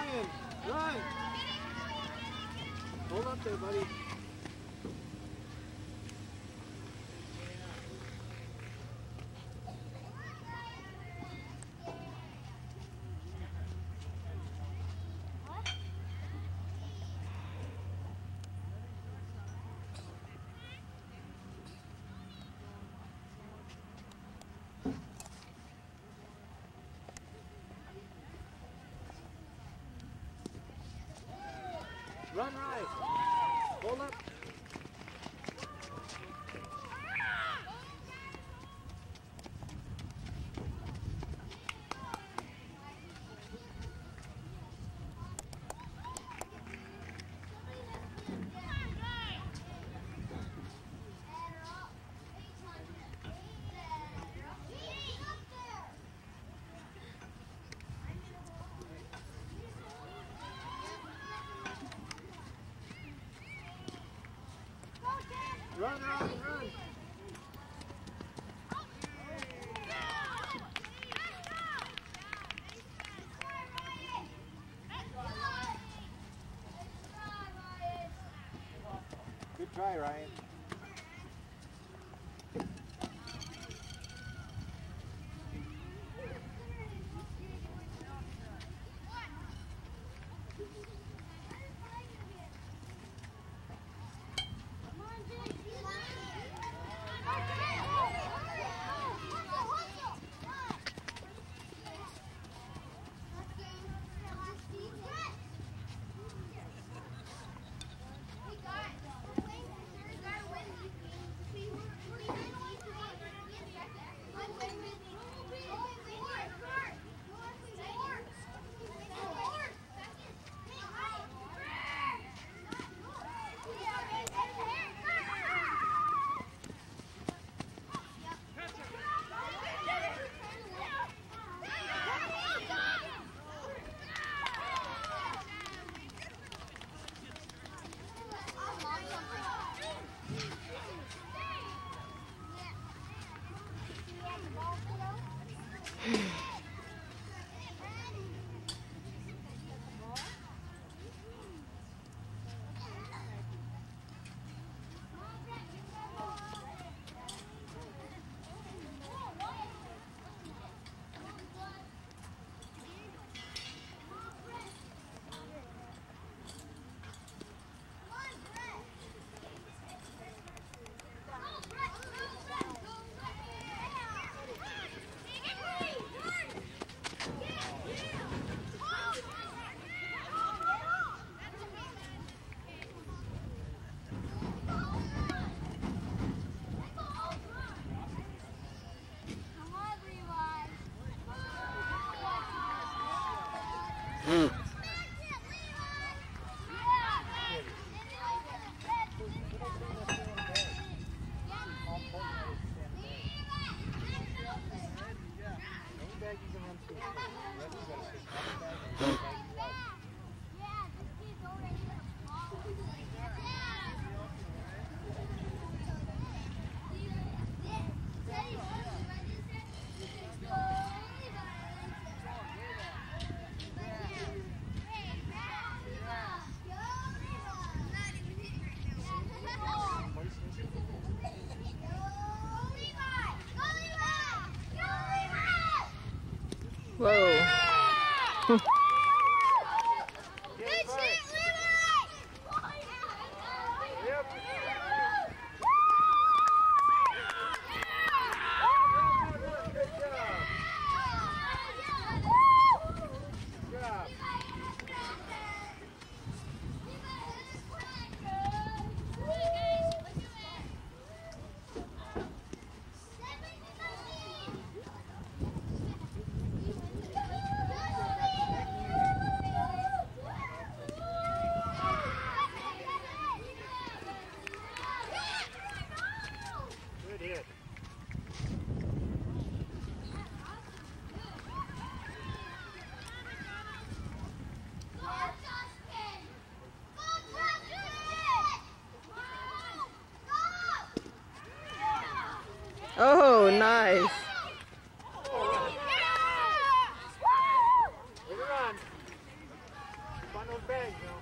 Ryan, run! Hold up there, buddy. Run right. Hold up. Run, run, run! Good try, Ryan. Whoa. Oh, nice. Don't bang, Bill.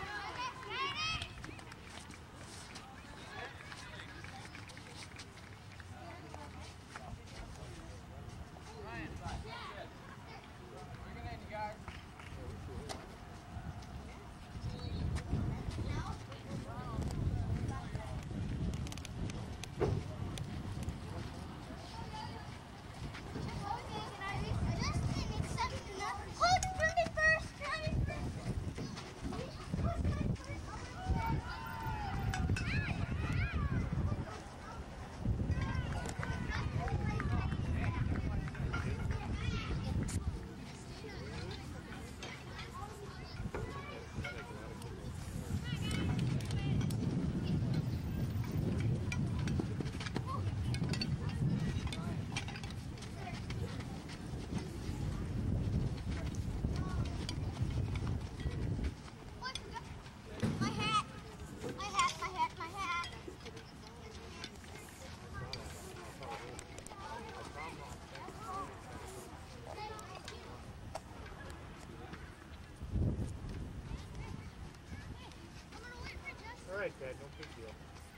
All right, Dad, no big deal.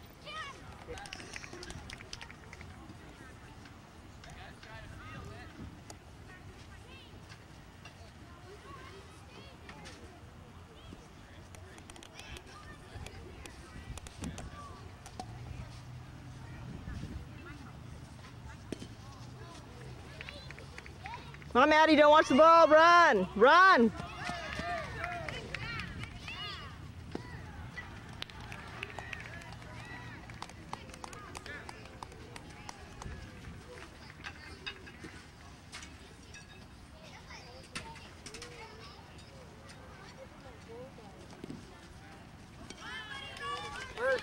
Come on, Maddie, don't watch the ball. Run! Run! First.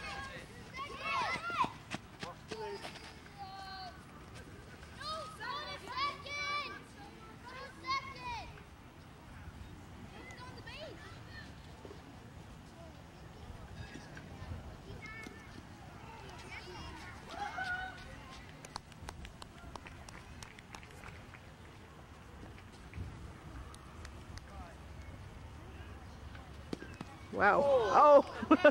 Wow. Oh!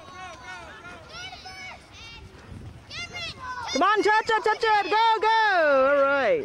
Come on, touch it, touch it! Go, go! All right.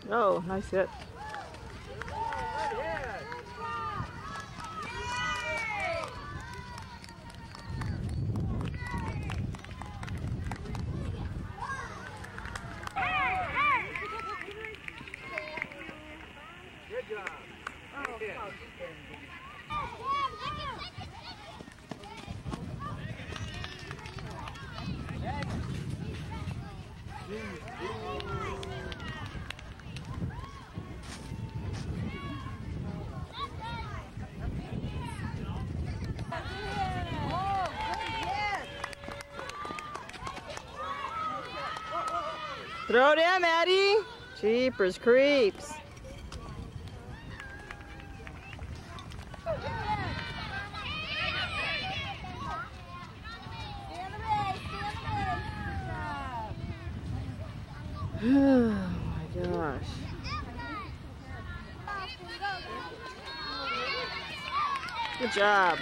Oh, nice hit. Good job. Throw it in, Maddie. Jeepers creeps. Oh my gosh. Good job.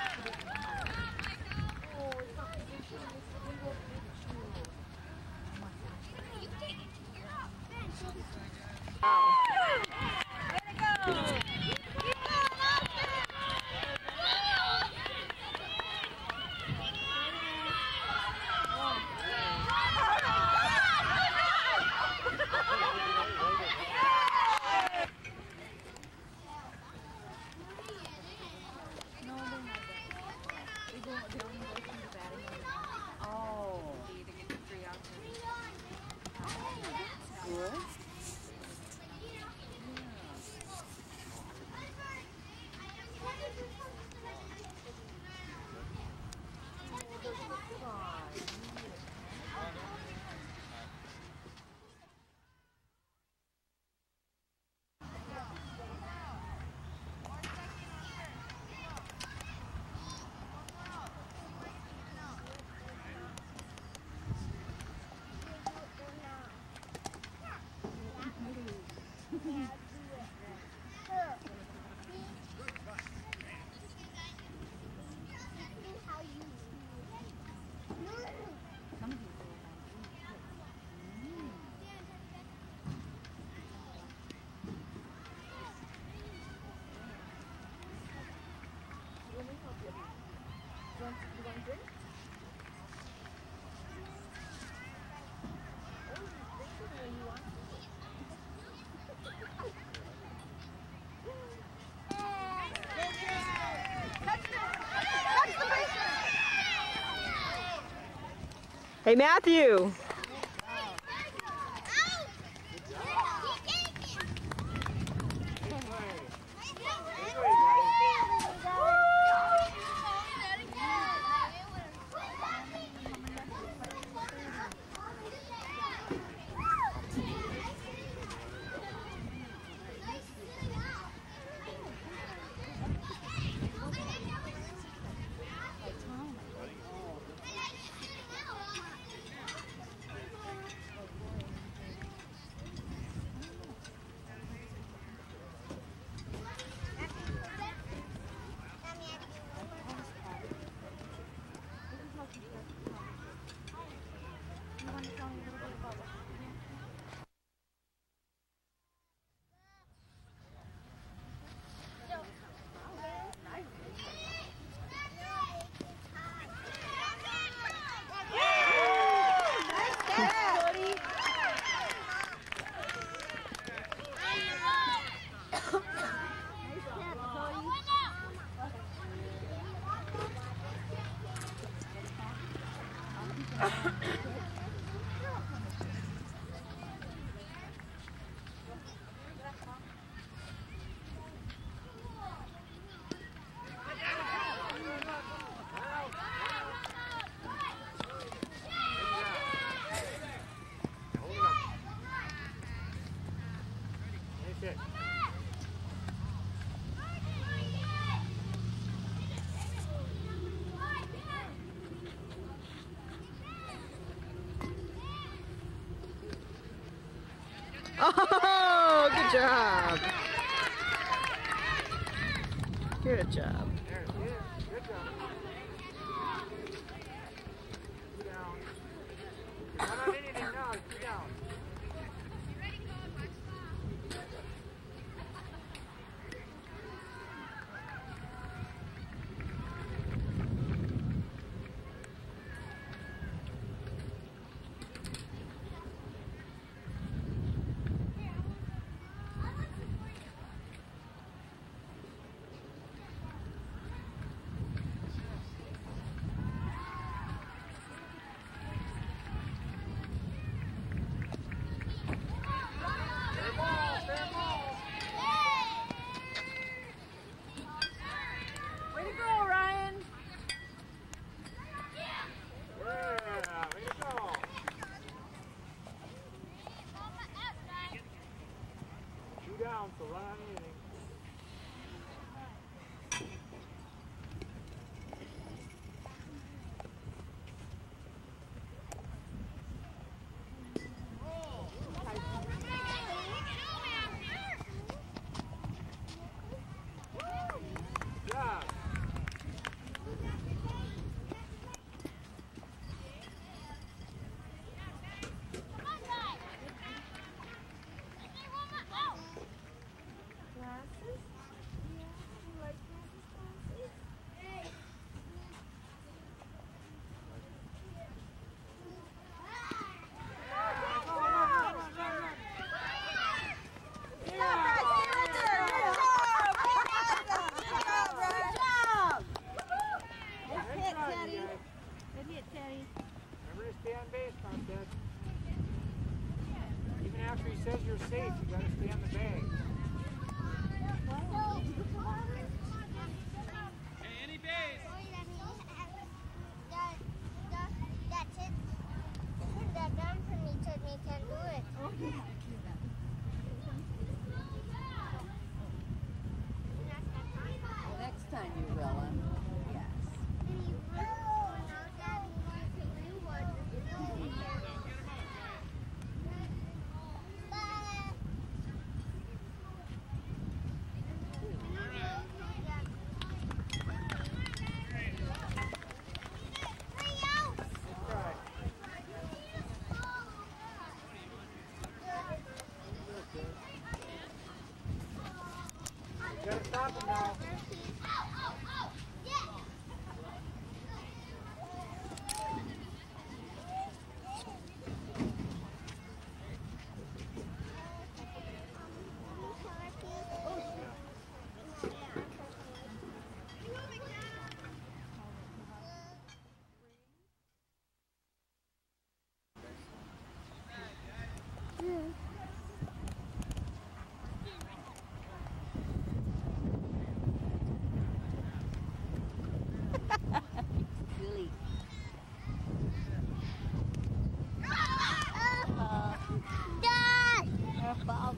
Hey, Matthew. Oh, good job. Good job. Good job. Two down. Not on anything now. Two down. down, so run on anything. Yeah. Remember to stay on base, Constance. Even after he says you're safe, you gotta stay on the bag. Hey, any base. That's it. That done for me told me can't do it. Next time you will, yes. You gotta stop him now. Really. Dad! Ball.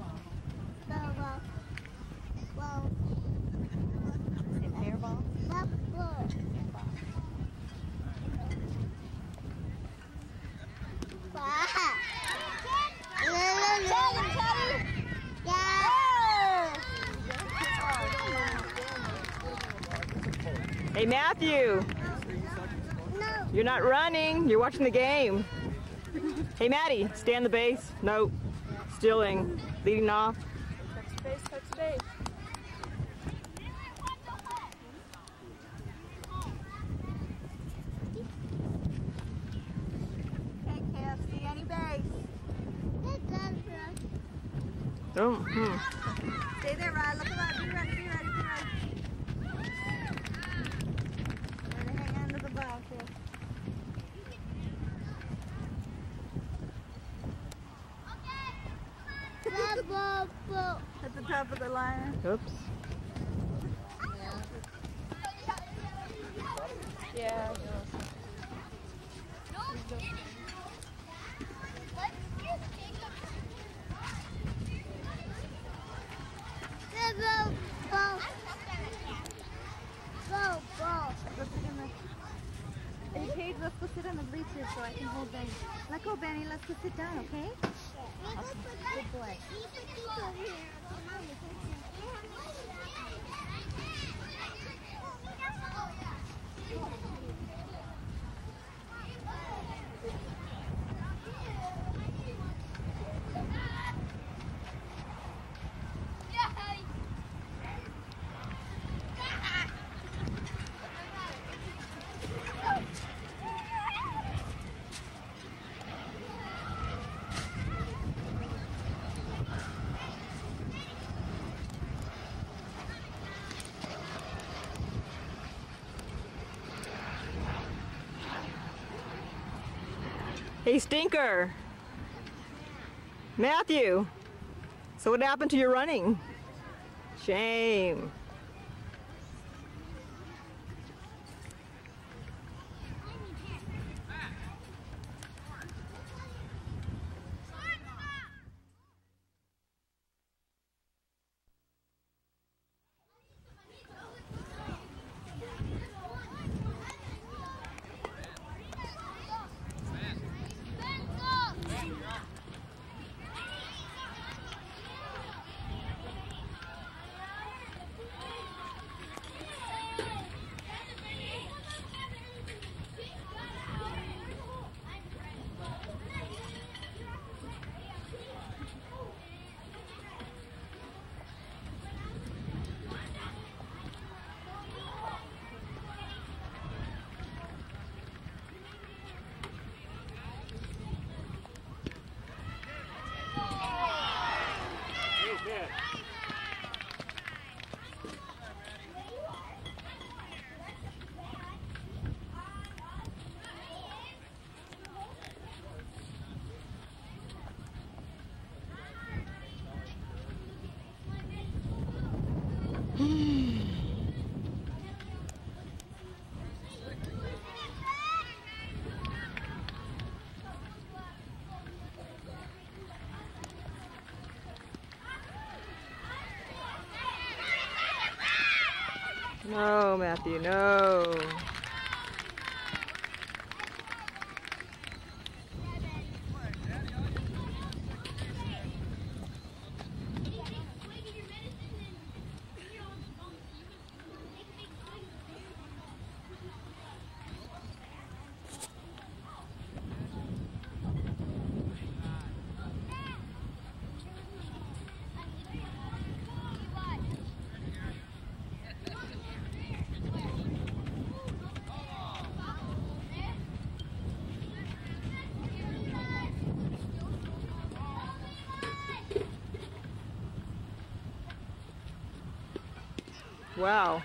Well, Is it hairball? Hey, Matthew. No. You're not running. You're watching the game. Hey, Maddie. Stay on the base. Nope. Stealing. Leading off. Touch base, touch base. Hey, KFC, any base? Oh, Stay there, Ryan. Look at Be ready, be ready, be ready. Ready, hang on to the ball, kid. At the top of the line. oops. Yeah. Go sit in the... Hey, Paige, let's go sit on the bleachers so I can hold Benny. Let go, Benny. Let's go sit down, okay? Good boy. Hey, Stinker. Matthew. So what happened to your running? Shame. No, Matthew, no. Wow.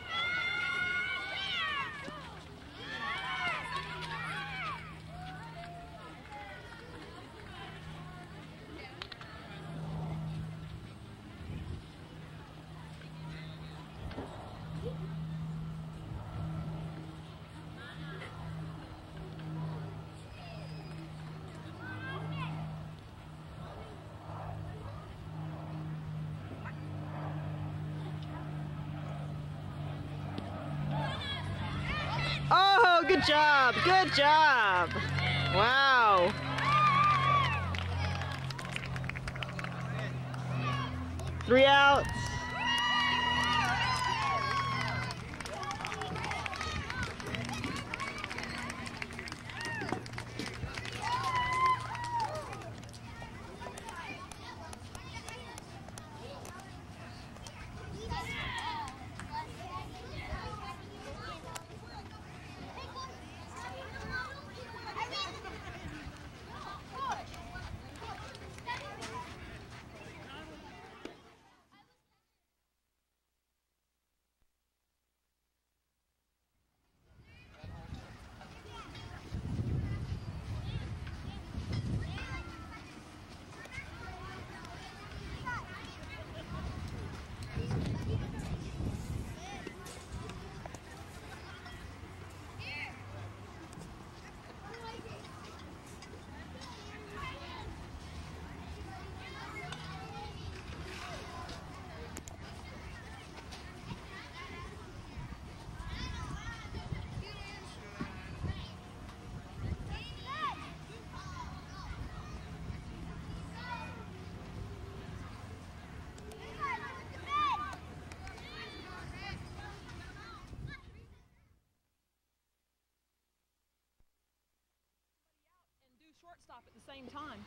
Oh, good job. Good job. Wow. Three outs. Shortstop at the same time.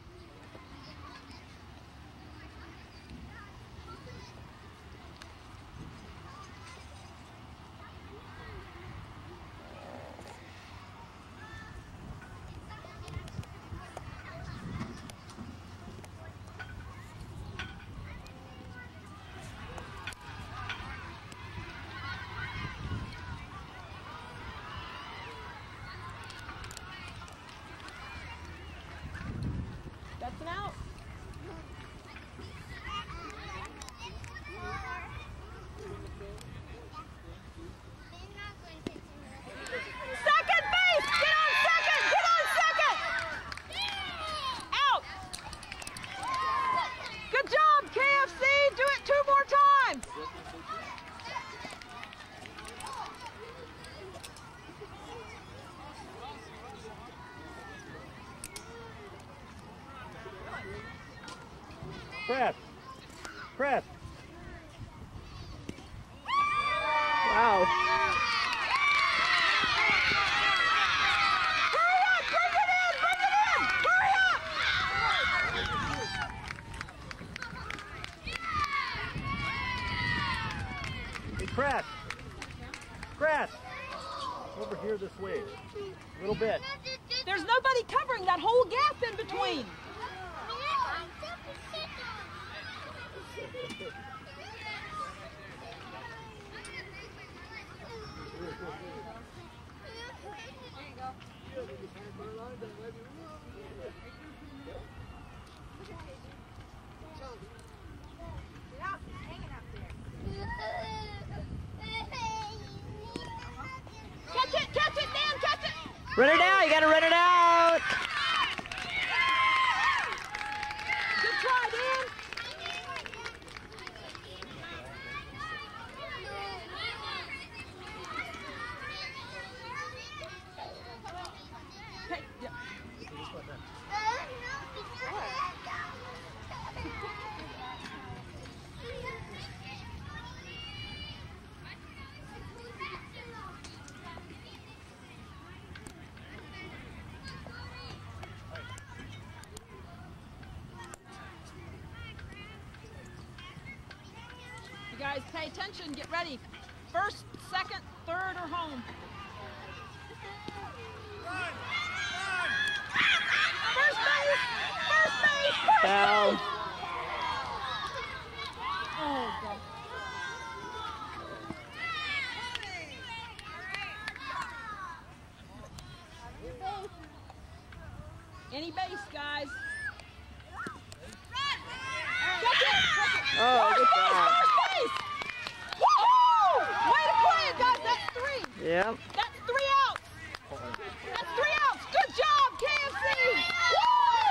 That's an out. Second base! Get on second! Get on second! Out! Good job, KFC! Do it 2 more times! Press. Press. Wow. Hurry up! Bring it in! Bring it in! Hurry up! Hey, press. Press. Over here this way. A little bit. There's nobody covering that whole gap in between. Catch it, Dan, catch it! Run it out. You got to run it out. Good try, Dan. guys, pay attention, get ready. First, second, third, or home. First base! First base! Foul. Oh, God. Any base, guys. Oh, good job. First base! Woo! Way to play it, guys. That's 3. Yep. That's 3 outs. That's 3 outs. Good job, KFC. Woo!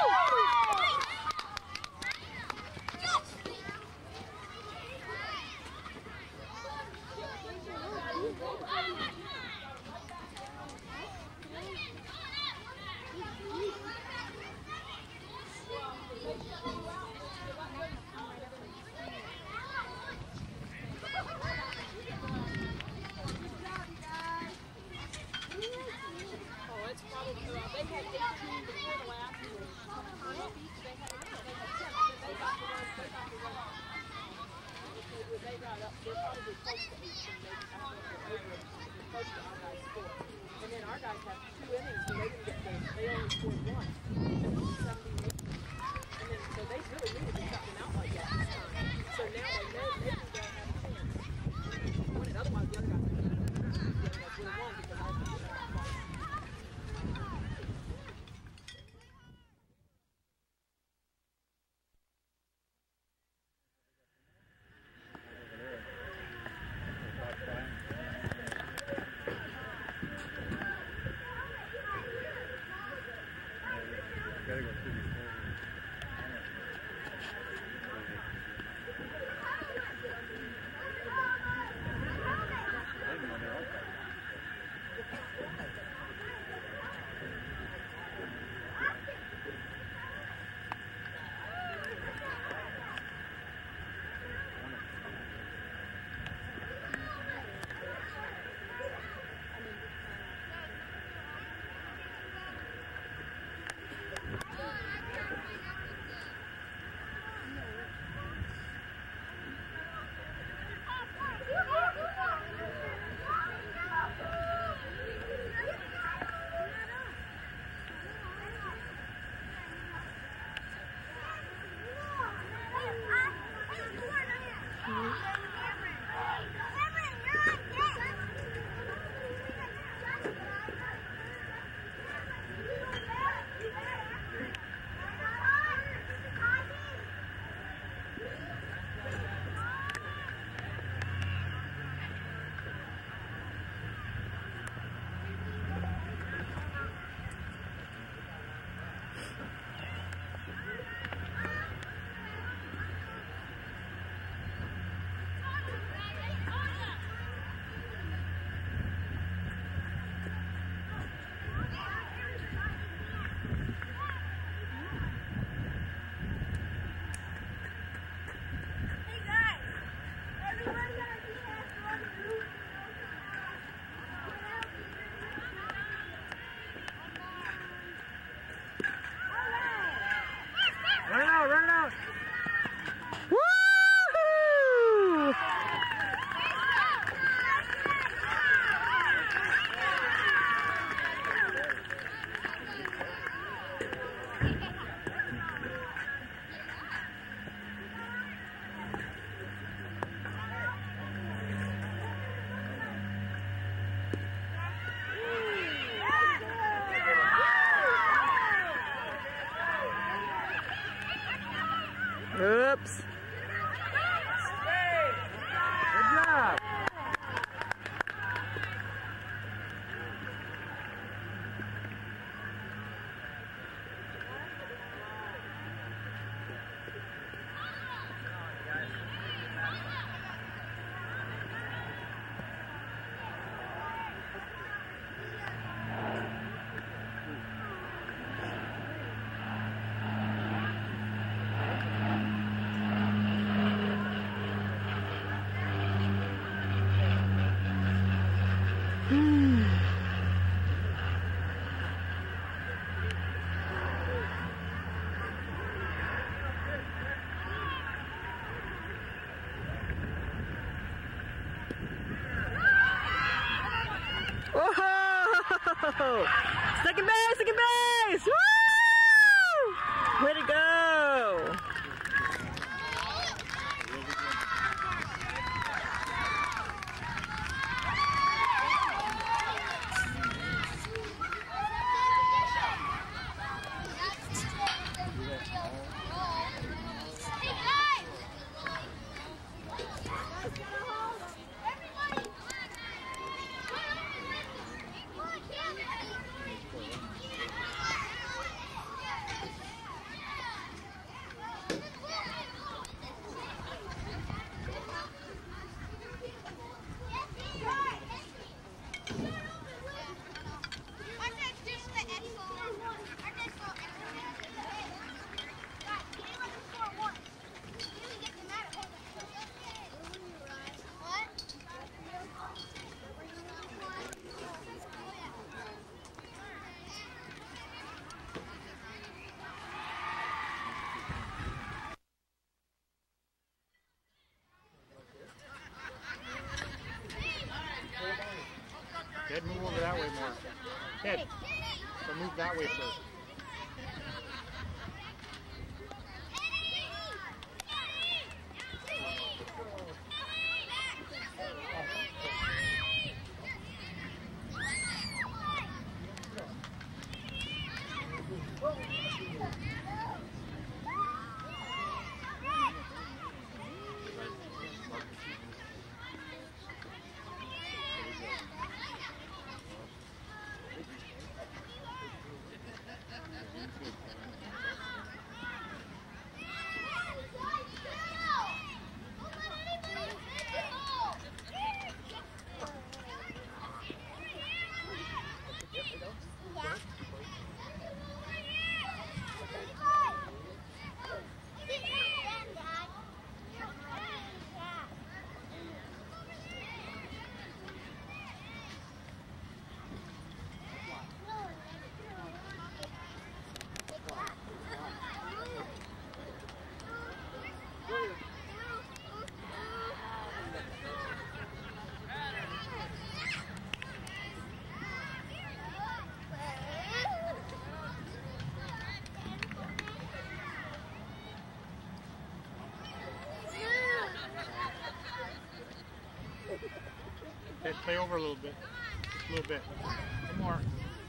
And then our guys have 2 innings, so they only scored 1. And then so they really needed to cut them out like that this time. So now they know maybe they'll have a chance. Win it. Otherwise, the other guys are going to really won because all the people have fought. Oops. Good job. Second base, second base! Woo! Way to go! Ted, move over that way more. Ted, so move that way first. Ted, play over a little bit. Just a little bit. One more.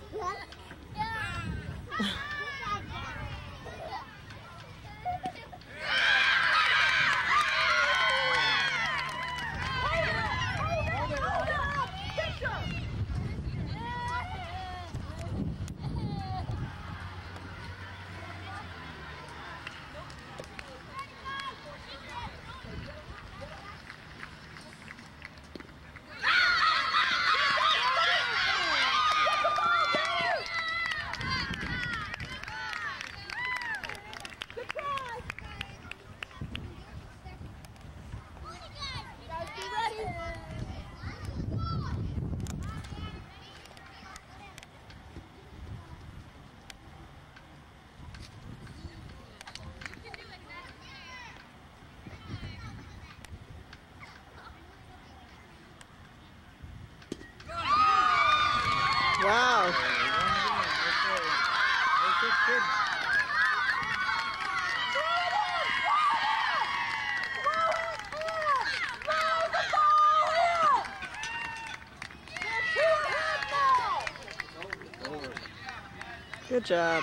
Wow. Good job.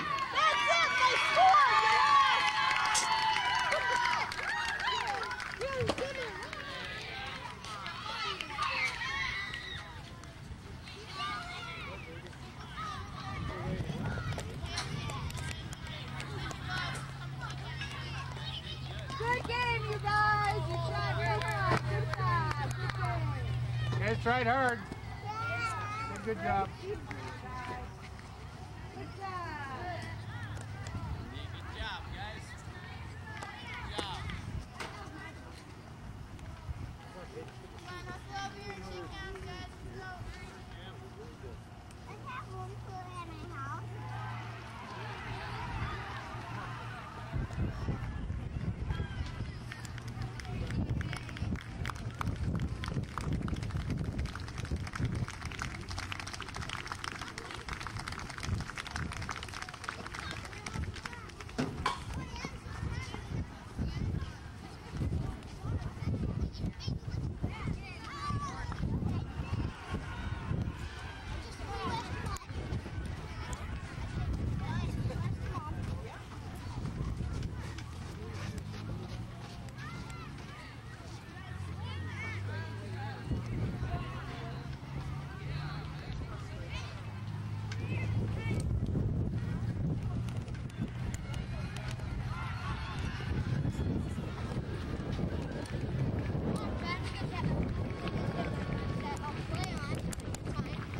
Good game, you guys. You tried real hard. Good job. Good game. You guys tried hard. Good job. Good job.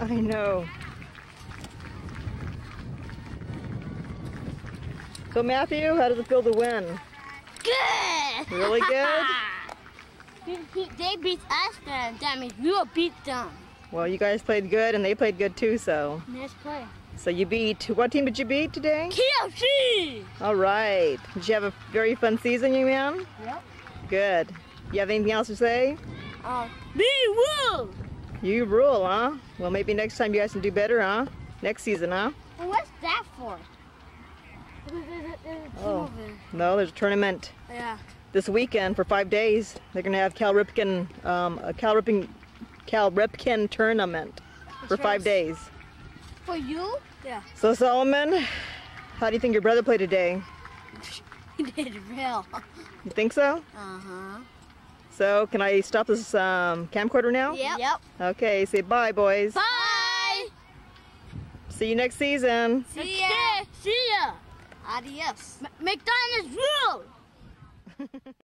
I know. So Matthew, how does it feel to win? Good! Really good? They beat us, then that means we will beat them. Well, you guys played good and they played good too, so. Let's play. So you beat, what team did you beat today? KFC! All right. Did you have a very fun season, you man? Yep. Good. You have anything else to say? We will! You rule, huh? Well, maybe next time you guys can do better, huh? Next season, huh? Well, what's that for? Oh. No, there's a tournament Yeah. this weekend for 5 days. They're gonna have Cal Ripken tournament for 5 days. For you? Yeah. So Solomon, how do you think your brother played today? He did real. You think so? Uh-huh. So can I stop this camcorder now? Yep. Okay, say bye, boys. Bye! See you next season. See ya! See ya! Adios. McDonald's rule!